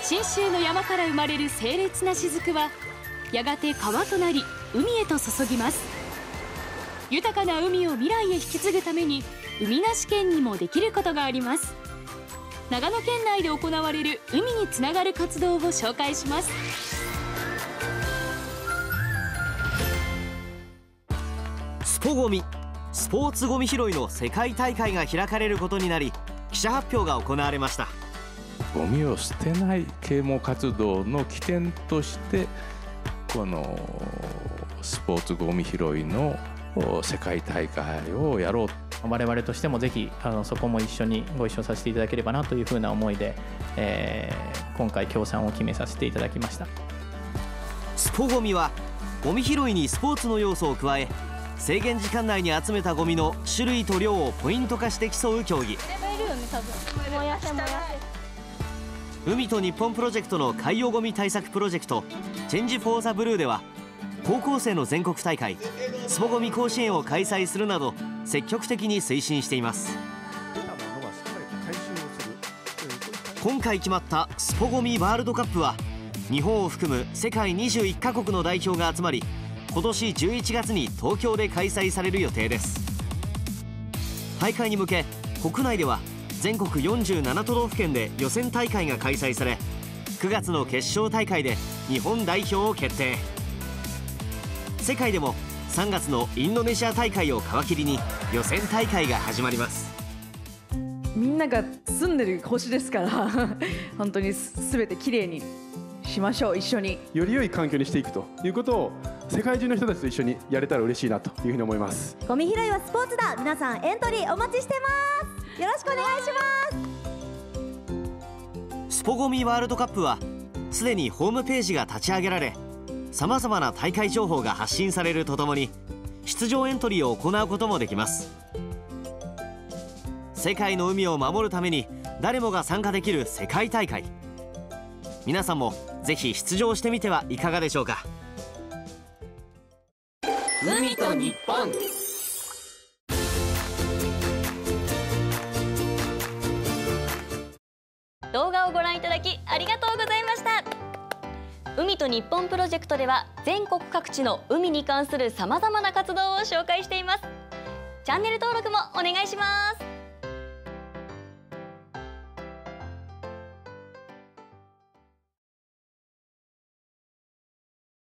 信州の山から生まれる清冽な雫はやがて川となり海へと注ぎます。豊かな海を未来へ引き継ぐために海なし県にもできることがあります。長野県内で行われる海につながる活動を紹介します。 スポゴミ、スポーツゴミ拾いの世界大会が開かれることになり、記者発表が行われました。 ゴミを捨てない啓蒙活動の起点としてこのスポーツゴミ拾いの世界大会をやろう。 我々としてもぜひそこも一緒にご一緒させていただければなというふうな思いで、今回協賛を決めさせていただきました。 スポゴミはゴミ拾いにスポーツの要素を加え、制限時間内に集めたゴミの種類と量をポイント化して競う競技。海と日本プロジェクトの海洋ゴミ対策プロジェクトチェンジ・フォー・ザ・ブルーでは、高校生の全国大会スポゴミ甲子園を開催するなど積極的に推進しています。今回決まったスポゴミワールドカップは、日本を含む世界21カ国の代表が集まり、今年11月に東京で開催される予定です。大会に向け国内では全国47都道府県で予選大会が開催され、9月の決勝大会で日本代表を決定。世界でも3月のインドネシア大会を皮切りに予選大会が始まります。 みんなが住んでる星ですから本当に全てきれいにしましょう。一緒により良い環境にしていくということを世界中の人たちと一緒にやれたら嬉しいなというふうに思います。 ゴミ拾いはスポーツだ。皆さんエントリーお待ちしてます。よろしくお願いします。スポゴミワールドカップはすでにホームページが立ち上げられ、さまざまな大会情報が発信されるとともに、出場エントリーを行うこともできます。世界の海を守るために誰もが参加できる世界大会、皆さんもぜひ出場してみてはいかがでしょうか。 海と日本。 動画をご覧いただきありがとうございました。海と日本プロジェクトでは全国各地の海に関するさまざまな活動を紹介しています。チャンネル登録もお願いします。